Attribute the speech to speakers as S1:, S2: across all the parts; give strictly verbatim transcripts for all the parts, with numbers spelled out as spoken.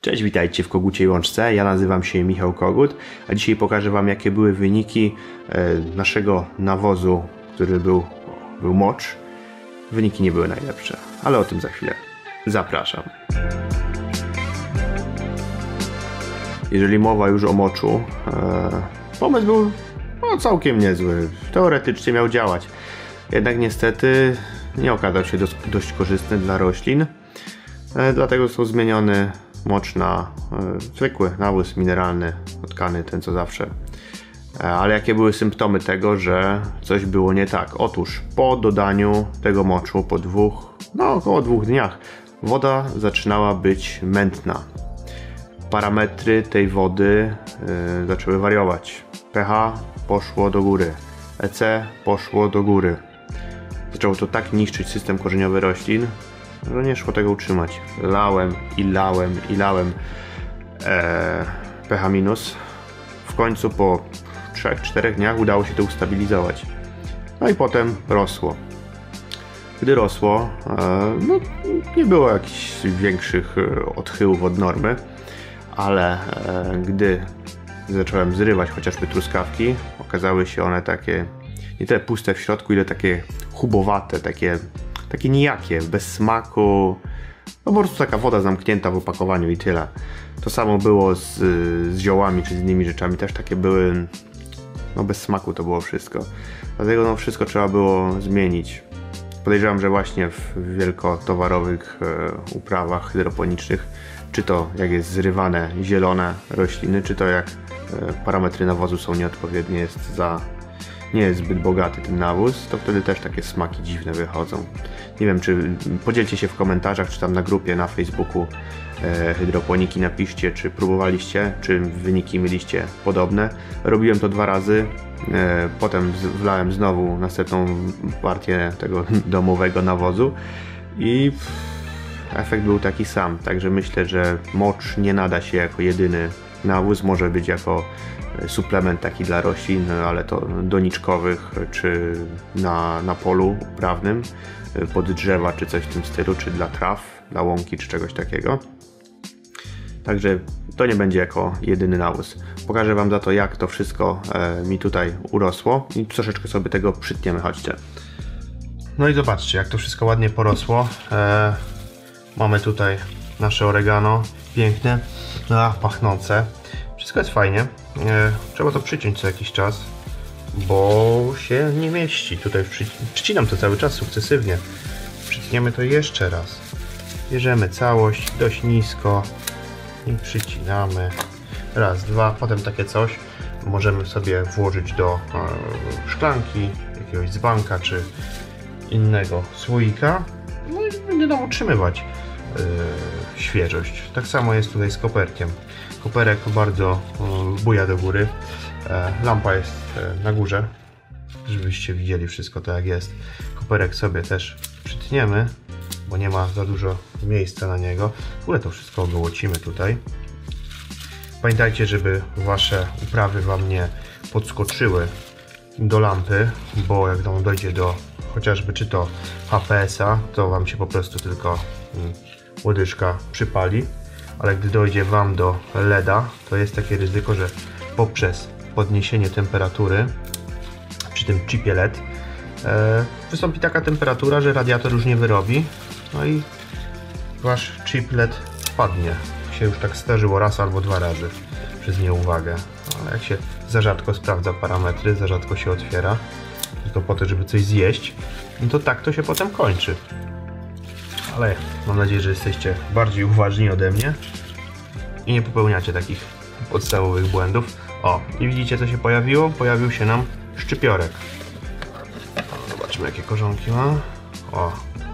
S1: Cześć, witajcie w Koguciej Łączce. Ja nazywam się Michał Kogut, a dzisiaj pokażę Wam, jakie były wyniki naszego nawozu, który był, był mocz. Wyniki nie były najlepsze, ale o tym za chwilę. Zapraszam. Jeżeli mowa już o moczu, pomysł był no, całkiem niezły. Teoretycznie miał działać. Jednak niestety nie okazał się dość, dość korzystny dla roślin. Dlatego został zmieniony mocz na e, zwykły nawóz mineralny, tkany, ten co zawsze. E, ale jakie były symptomy tego, że coś było nie tak? Otóż po dodaniu tego moczu, po dwóch, no około dwóch dniach, woda zaczynała być mętna. Parametry tej wody e, zaczęły wariować. pH poszło do góry, E C poszło do góry. Zaczęło to tak niszczyć system korzeniowy roślin, że nie szło tego utrzymać. Lałem i lałem i lałem eee, pH minus. W końcu po trzech czterech dniach udało się to ustabilizować. No i potem rosło. Gdy rosło, e, no, nie było jakichś większych odchyłów od normy, ale e, gdy zacząłem zrywać chociażby truskawki, okazały się one takie nie tyle puste w środku, ile takie chubowate, takie takie nijakie, bez smaku, no po prostu taka woda zamknięta w opakowaniu i tyle. To samo było z, z ziołami czy z innymi rzeczami, też takie były, no bez smaku to było wszystko. Dlatego no wszystko trzeba było zmienić. Podejrzewam, że właśnie w wielkotowarowych e, uprawach hydroponicznych, czy to jak jest zrywane zielone rośliny, czy to jak e, parametry nawozu są nieodpowiednie, jest za nie jest zbyt bogaty ten nawóz, to wtedy też takie smaki dziwne wychodzą. Nie wiem, czy podzielcie się w komentarzach, czy tam na grupie na Facebooku e, hydroponiki napiszcie, czy próbowaliście, czy wyniki mieliście podobne. Robiłem to dwa razy, e, potem wlałem znowu następną partię tego domowego nawozu i efekt był taki sam, także myślę, że mocz nie nada się jako jedyny nawóz, może być jako suplement taki dla roślin, ale to doniczkowych, czy na, na polu uprawnym, pod drzewa, czy coś w tym stylu, czy dla traw, dla łąki, czy czegoś takiego. Także to nie będzie jako jedyny nawóz. Pokażę Wam za to, jak to wszystko e, mi tutaj urosło i troszeczkę sobie tego przytniemy, chodźcie. No i zobaczcie, jak to wszystko ładnie porosło. E, mamy tutaj nasze oregano, piękne, a, pachnące. Wszystko jest fajnie. E, trzeba to przyciąć co jakiś czas, bo się nie mieści. Tutaj przy... przycinam to cały czas sukcesywnie. Przytniemy to jeszcze raz. Bierzemy całość dość nisko i przycinamy. Raz, dwa, potem takie coś możemy sobie włożyć do e, szklanki, jakiegoś dzbanka czy innego słoika. No i będzie nam utrzymywać e, świeżość. Tak samo jest tutaj z koperkiem. Koperek bardzo buja do góry. Lampa jest na górze, żebyście widzieli wszystko tak jak jest. Koperek sobie też przytniemy, bo nie ma za dużo miejsca na niego. W ogóle to wszystko ogołocimy tutaj. Pamiętajcie, żeby Wasze uprawy Wam nie podskoczyły do lampy, bo jak Wam dojdzie do chociażby czy to H P S-a, to Wam się po prostu tylko łodyżka przypali. Ale gdy dojdzie Wam do LEDa, to jest takie ryzyko, że poprzez podniesienie temperatury przy tym chipie L E D e, wystąpi taka temperatura, że radiator już nie wyrobi, no i Wasz chip L E D spadnie. Się już tak zdarzyło raz albo dwa razy przez nieuwagę. Ale jak się za rzadko sprawdza parametry, za rzadko się otwiera, tylko po to, żeby coś zjeść, no to tak to się potem kończy. Ale mam nadzieję, że jesteście bardziej uważni ode mnie i nie popełniacie takich podstawowych błędów. O, i widzicie, co się pojawiło? Pojawił się nam szczypiorek. Zobaczmy, jakie korzonki ma. O,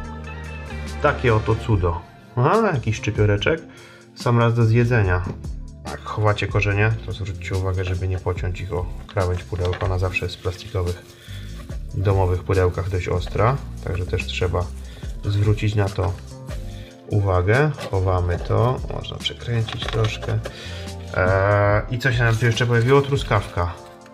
S1: takie oto cudo. Aha, jakiś szczypioreczek. Sam raz do zjedzenia. Jak chowacie korzenie, to zwróćcie uwagę, żeby nie pociąć ich o krawędź pudełka. Ona zawsze jest w plastikowych, domowych pudełkach dość ostra, także też trzeba zwrócić na to uwagę. Chowamy to, można przekręcić troszkę. Eee, I co się nam tu jeszcze pojawiło? Truskawka.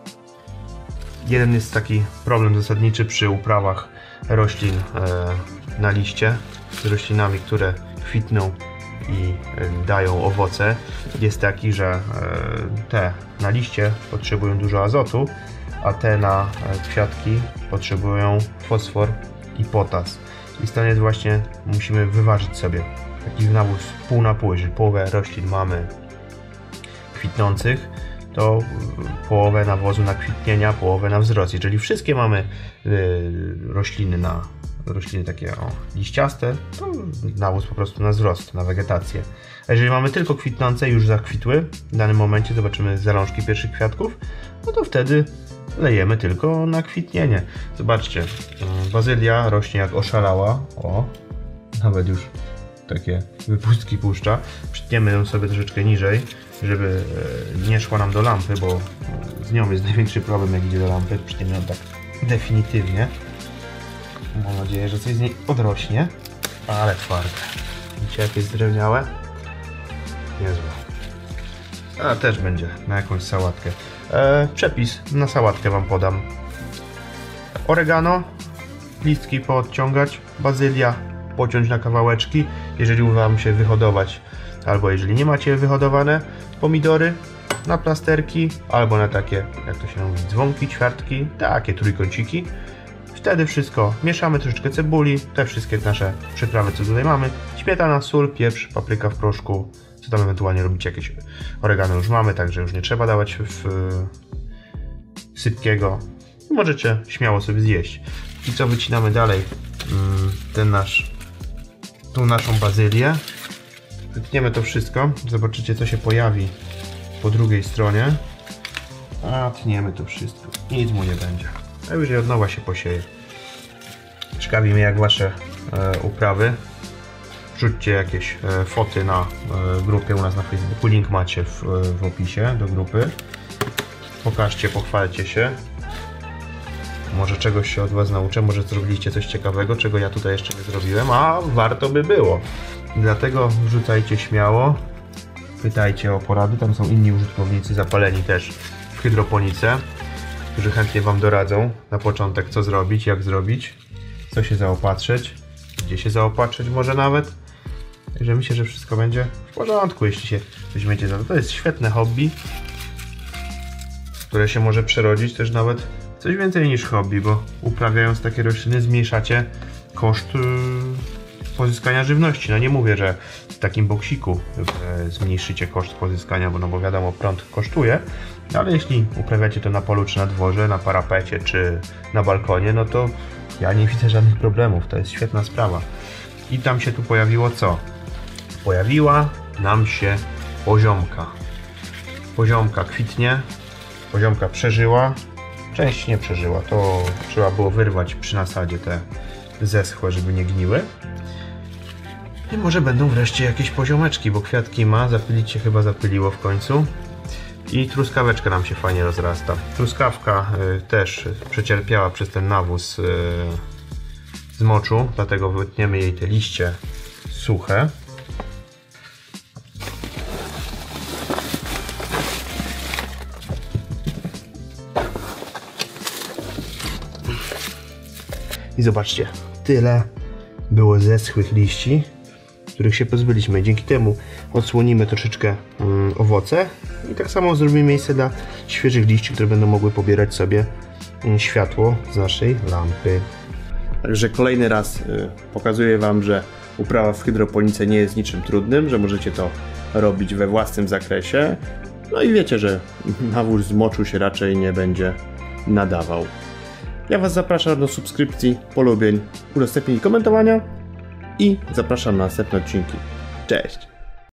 S1: Jeden jest taki problem zasadniczy przy uprawach roślin e, na liście, z roślinami, które kwitną i dają owoce, jest taki, że te na liście potrzebują dużo azotu, a te na kwiatki potrzebują fosfor i potas. I stąd jest właśnie, musimy wyważyć sobie taki nawóz pół na pół. Jeżeli połowę roślin mamy kwitnących, to połowę nawozu na kwitnienia, połowę na wzrost. Jeżeli wszystkie mamy y, rośliny na rośliny takie o, liściaste, to nawóz po prostu na wzrost, na wegetację. A jeżeli mamy tylko kwitnące, już zakwitły, w danym momencie zobaczymy zalążki pierwszych kwiatków, no to wtedy lejemy tylko na kwitnienie. Zobaczcie, bazylia rośnie jak oszalała, o, nawet już takie wypustki puszcza. Przytniemy ją sobie troszeczkę niżej, żeby nie szła nam do lampy, bo z nią jest największy problem, jak idzie do lampy. Przytniemy ją tak definitywnie. Mam nadzieję, że coś z niej odrośnie, ale twarde. Widzicie, jak jest zdrewniałe? Niezłe. A też będzie na jakąś sałatkę. E, przepis na sałatkę wam podam. Oregano, listki poodciągać, bazylia pociąć na kawałeczki, jeżeli uda wam się wyhodować, albo jeżeli nie macie wyhodowane, pomidory na plasterki, albo na takie, jak to się mówi, dzwonki, ćwiartki, takie trójkąciki. Wtedy wszystko mieszamy, troszeczkę cebuli, te wszystkie nasze przyprawy, co tutaj mamy, śmietana, sól, pieprz, papryka w proszku, co tam ewentualnie robicie, jakieś oregano już mamy, także już nie trzeba dawać w, w sypkiego. Możecie śmiało sobie zjeść. I co wycinamy dalej? Ten nasz, tą naszą bazylię. Wytniemy to wszystko, zobaczycie, co się pojawi po drugiej stronie. A tniemy to wszystko, nic mu nie będzie. A już od nowa się posieje. Ciekawi mnie, jak wasze e, uprawy. Wrzućcie jakieś e, foty na e, grupie u nas na Facebooku. Link macie w, e, w opisie do grupy. Pokażcie, pochwalcie się. Może czegoś się od was nauczę, może zrobiliście coś ciekawego, czego ja tutaj jeszcze nie zrobiłem, a warto by było. Dlatego wrzucajcie śmiało. Pytajcie o porady. Tam są inni użytkownicy zapaleni też w hydroponice, którzy chętnie wam doradzą na początek, co zrobić, jak zrobić, co się zaopatrzyć, gdzie się zaopatrzyć może nawet. Także myślę, że wszystko będzie w porządku, jeśli się weźmiecie za to. To jest świetne hobby, które się może przerodzić też nawet w coś więcej niż hobby, bo uprawiając takie rośliny zmniejszacie koszt yy, pozyskania żywności. No nie mówię, że w takim boksiku yy, zmniejszycie koszt pozyskania, bo no bo wiadomo, prąd kosztuje, ale jeśli uprawiacie to na polu, czy na dworze, na parapecie, czy na balkonie, no to ja nie widzę żadnych problemów. To jest świetna sprawa. I tam się tu pojawiło co? Pojawiła nam się poziomka. Poziomka kwitnie, poziomka przeżyła, część nie przeżyła. To trzeba było wyrwać przy nasadzie te zeschłe, żeby nie gniły. I może będą wreszcie jakieś poziomeczki, bo kwiatki ma, zapylić się chyba zapyliło w końcu. I truskaweczka nam się fajnie rozrasta. Truskawka y, też przecierpiała przez ten nawóz y, z moczu, dlatego wytniemy jej te liście suche. I zobaczcie, tyle było zeschłych liści, których się pozbyliśmy. Dzięki temu odsłonimy troszeczkę mm, owoce i tak samo zrobimy miejsce dla świeżych liści, które będą mogły pobierać sobie mm, światło z naszej lampy. Także kolejny raz y, pokazuję wam, że uprawa w hydroponice nie jest niczym trudnym, że możecie to robić we własnym zakresie. No i wiecie, że nawóz z moczu się raczej nie będzie nadawał. Ja was zapraszam do subskrypcji, polubień, udostępnień i komentowania i zapraszam na następne odcinki. Cześć!